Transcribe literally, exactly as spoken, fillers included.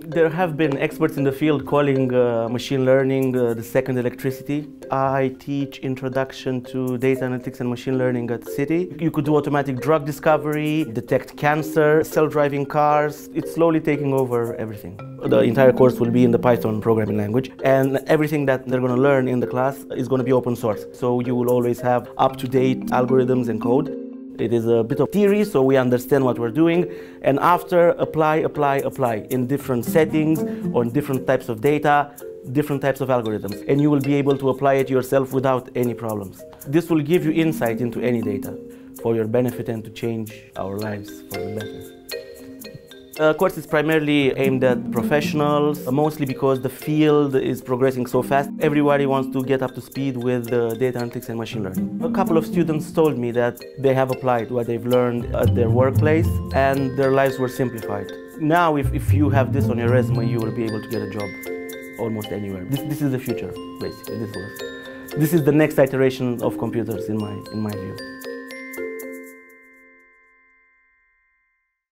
There have been experts in the field calling uh, machine learning uh, the second electricity. I teach introduction to data analytics and machine learning at City. You could do automatic drug discovery, detect cancer, self-driving cars. It's slowly taking over everything. The entire course will be in the Python programming language, and everything that they're going to learn in the class is going to be open source. So you will always have up-to-date algorithms and code. It is a bit of theory, so we understand what we're doing, and after, apply, apply, apply in different settings, on different types of data, different types of algorithms, and you will be able to apply it yourself without any problems. This will give you insight into any data for your benefit and to change our lives for the better. The course is primarily aimed at professionals, mostly because the field is progressing so fast. Everybody wants to get up to speed with uh, data analytics and machine learning. A couple of students told me that they have applied what they've learned at their workplace and their lives were simplified. Now, if, if you have this on your resume, you will be able to get a job almost anywhere. This, this is the future, basically. This was. This is the next iteration of computers, in my, in my view.